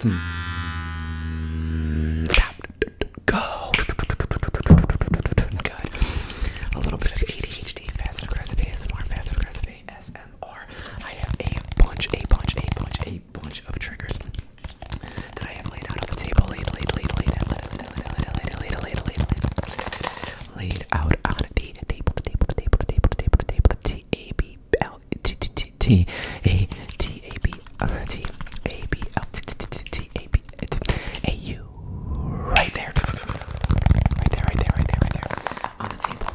Stop. Go. Good. A little bit of ADHD, fast and aggressive ASMR, fast and aggressive ASMR. I have a bunch of triggers that I have laid out on the table. Laid out on the table. Right there. On the table.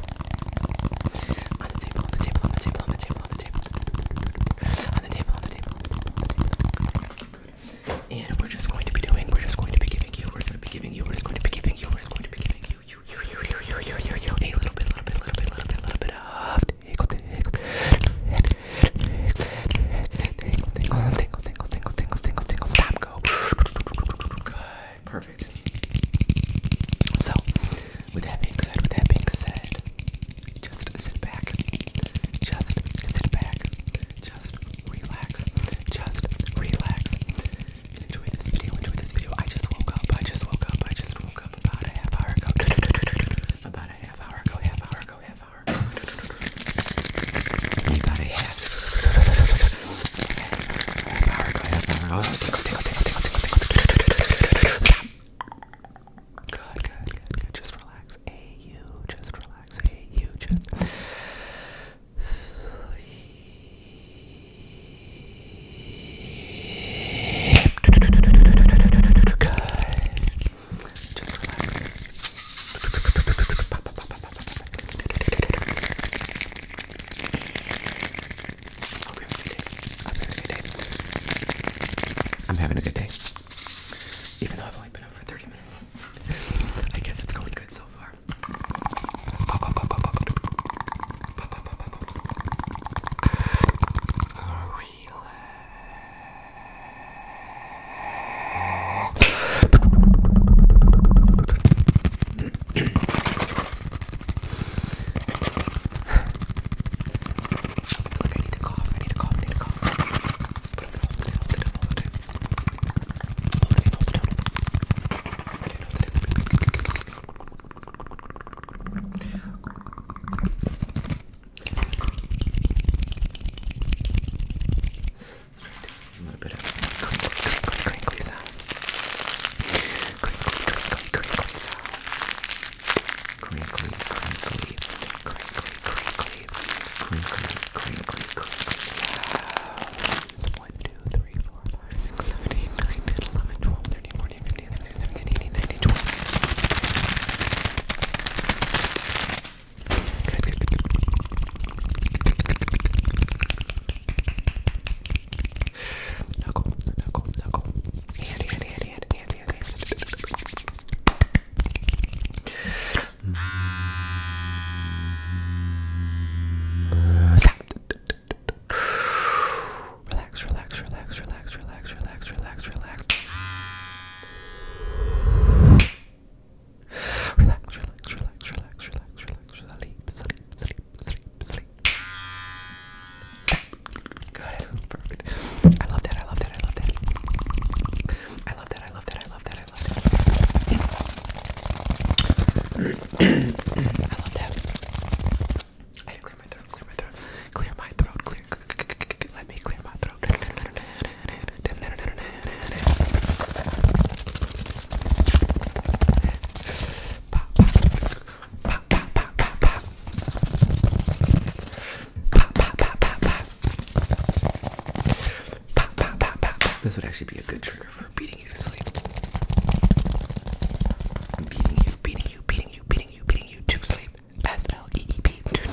And we're just going to be giving you a little bit of stop, go. Good. Perfect. So, with that being said, just sit back, just relax, and enjoy this video. I just woke up about a half hour ago. Good. Just relax. Just I'm having a good day. Even though I've only been up for 30 minutes. I guess it's going good so far. Look, I need to cough. A little bit of crinkly sounds. Crinkly sounds. Crinkly sounds. 1, 2, 3, 4, 5, 6, 7, 8, 9, 10, 11, 12, 13, 14, 15, 16, 17, 18, 19, 20. Knuckle. Hands. Stop. Sleep. Good. Perfect. I love that. I love that. I had to clear my throat. Let me clear my throat. This would actually be a good trigger for beating you to sleep. Beating you to sleep. S-L-E-E-P.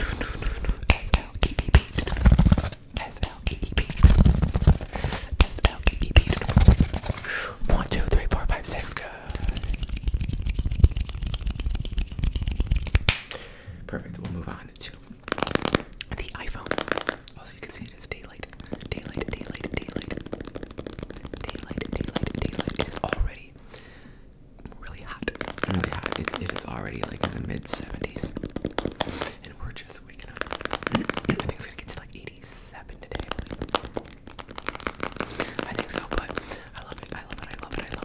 S-L-E-E-P. 1, 2, 3, 4, 5, 6. Good. Perfect. We'll move on to the iPhone. Also, you can see it as daylight. It is already really hot. It is already like in the mid-70s. And we're just waking up. I think it's gonna get to like 87 today. I think so, but I love it.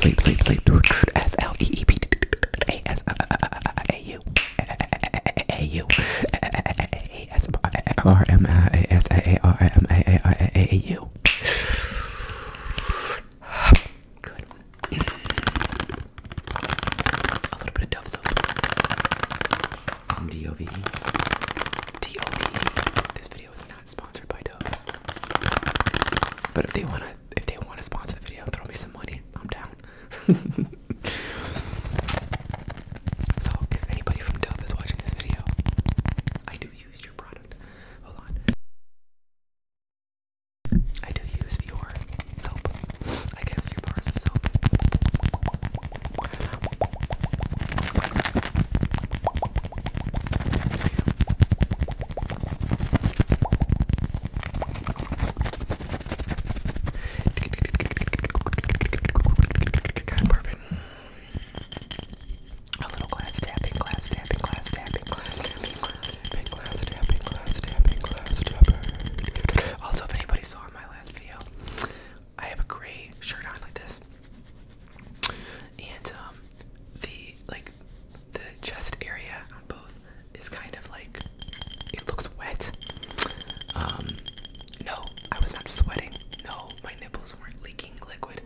sleep, sleep, sleep. S-L-E-E-P-A-S-A-U. A-U. A-S-R-M-A-S-A-R-M-A-A-U. Good. A little bit of Dove soap. D-O-V-E. D-O-V-E. This video is not sponsored by Dove. But if they wanna sponsor the video, throw me some money. I'm down. So if anybody from Dove is watching this video, I do use your product. Hold on. I do use your soap. I guess your bars of soap. Kind of perfect. A little glass tapping, glass tapping, glass tapping, glass tapping, glass tapping, glass tapping, glass tapping, glass tapping. Also, if anybody saw in my last video, I have a gray shirt on like this, and the chest area on both is kind of like, it looks wet. No, I was not sweating. No, my nipples weren't leaking liquid.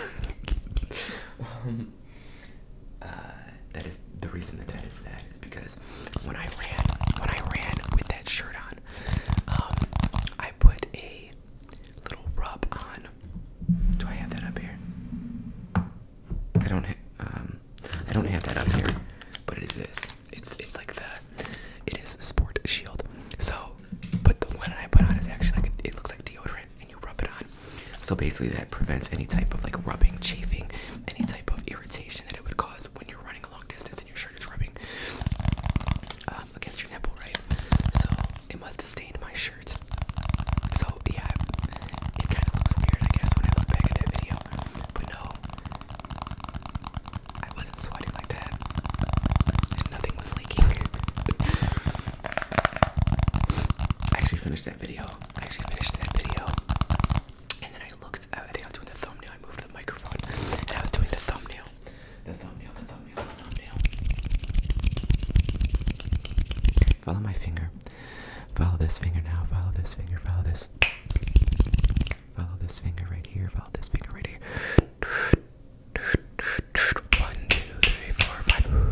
That is the reason that is because when I ran with that shirt on, I put a little rub on. Do I have that up here? I don't have that up here, but it is this. It's like it is Sport Shield. So, but the one I put on is actually like it looks like deodorant, and you rub it on. So basically, that prevents any type of like rubbing, chafing, any type of irritation that it would cause when you're running a long distance and your shirt is rubbing against your nipple, right? So it must have stained my shirt. So yeah, it kind of looks weird, I guess, when I look back at that video. But no, I wasn't sweating like that, and nothing was leaking. I actually finished that video. And then I looked, I think I was doing the thumbnail. I moved the microphone, and I was doing the thumbnail. Follow my finger. Follow this finger now. Follow this finger. Follow this. Follow this finger right here. Follow this finger right here. 1, 2, 3, 4,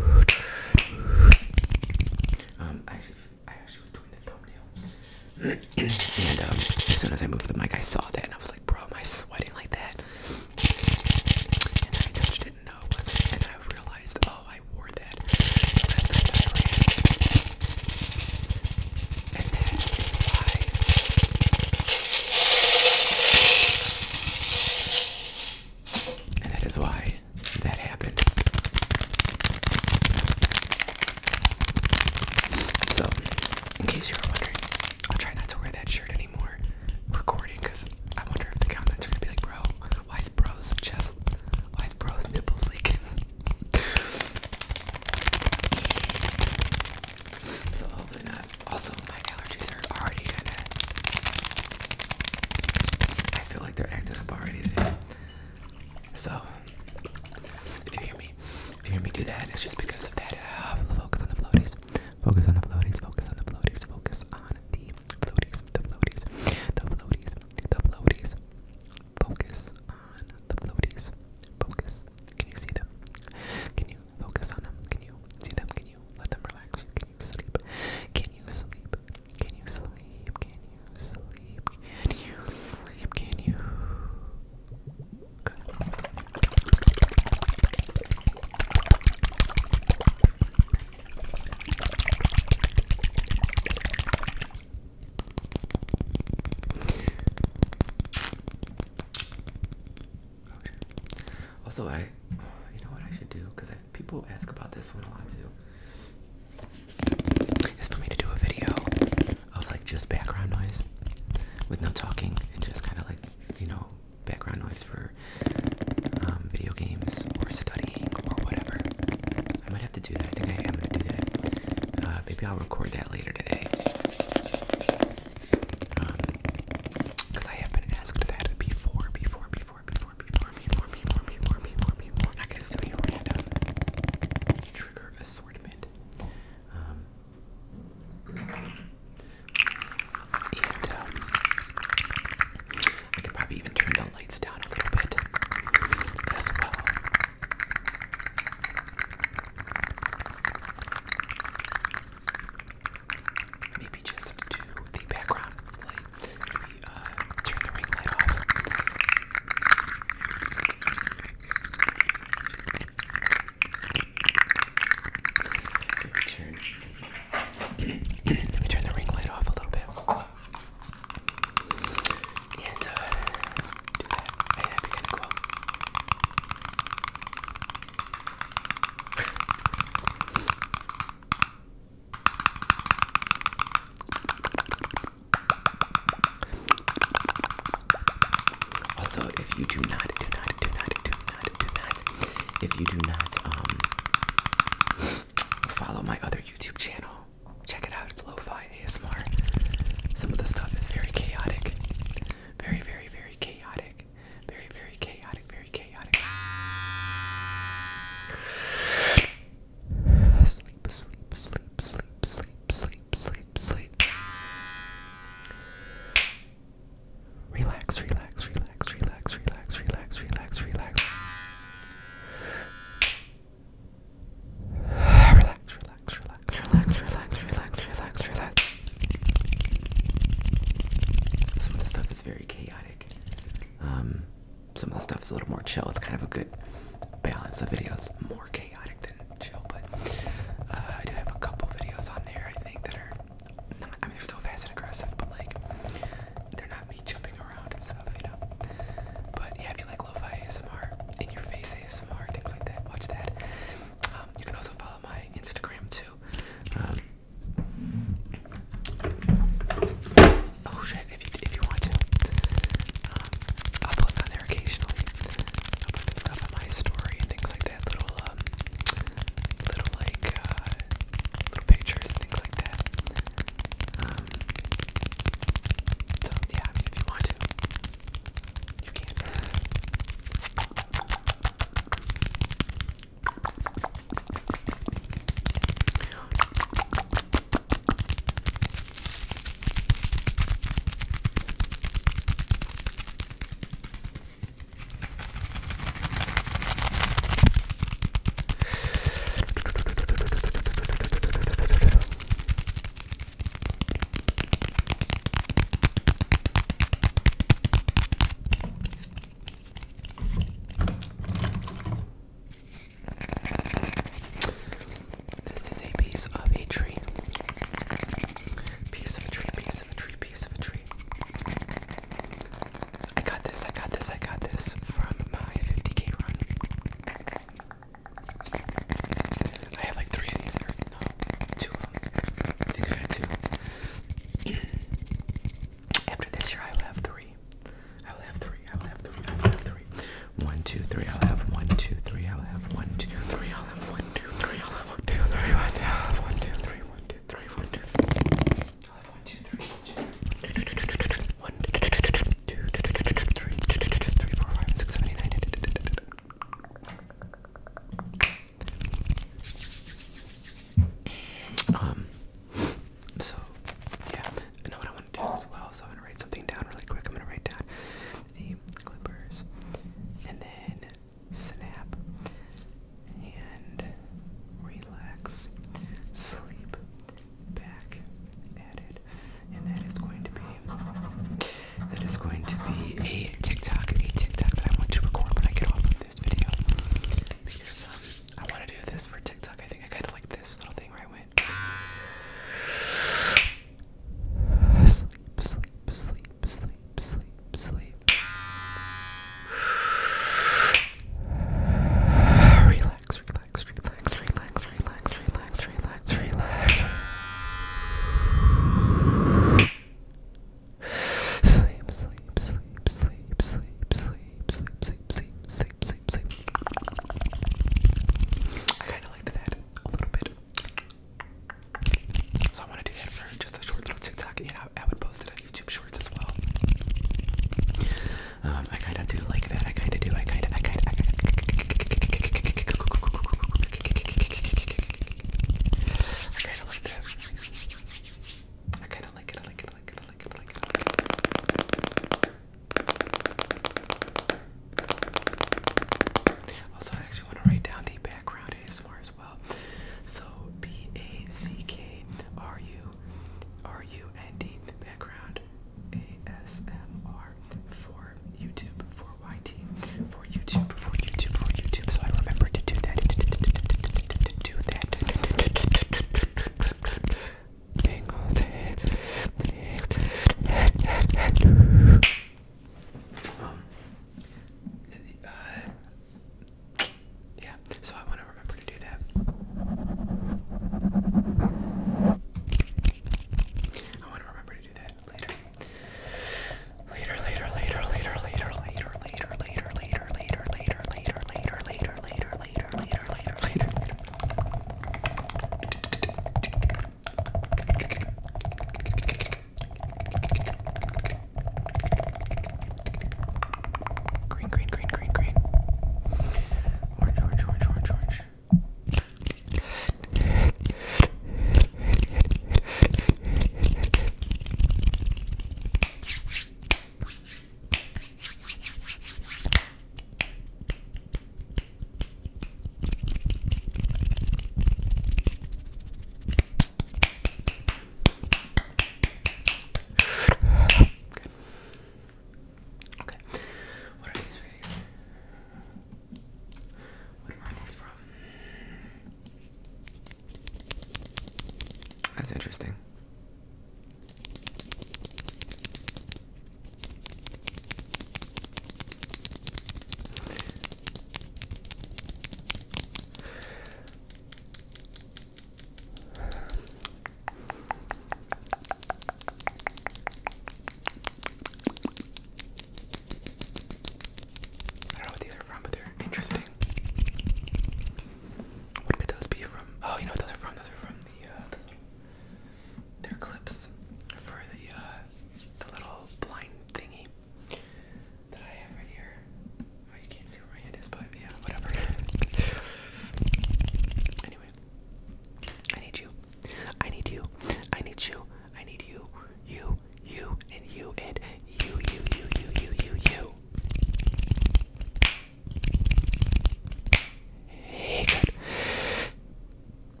5. I actually was doing the thumbnail. And as soon as I moved the mic, I saw that, and I was like, bro, am I sweating like that? And then I touched it, and no, it wasn't. And I realized, oh, I wore that last time that I ran. And that is why. And that is why that happened. So, in case you were wondering, I'll try not to wear that shirt anymore recording, because I wonder if the comments are gonna be like, bro, why is bro's nipples leaking? So hopefully not. Also, my allergies are already kinda, I feel like they're acting up already today. So if you hear me do that, it's just because of that. Focus on the floaties. Focus on the floaties. Focus on the floaties. Focus on the floaties. The floaties. The floaties. The floaties. Focus on the floaties. Focus. Can you see them? Can you focus on them? Can you see them? Can you let them relax? Can you sleep? Can you sleep? Can you sleep? Can you sleep? Can you sleep? Can you? Good. Also, you know what I should do? Because people ask about this one a lot too. Is for me to do a video of like just background noise with no talking, and just kind of like, you know, background noise for video games or studying or whatever. I might have to do that. I think I am going to do that. Maybe I'll record that later today. Because I have been asked that before. if you do not, if you do not follow my other YouTube channel, check it out. It's Lo-Fi ASMR. Some of the stuff is very chaotic, very chaotic, very chaotic, very chaotic. Sleep. Relax. Some of the stuff is very chaotic. Some of the stuff is a little more chill. It's kind of a good balance of videos. More chaotic.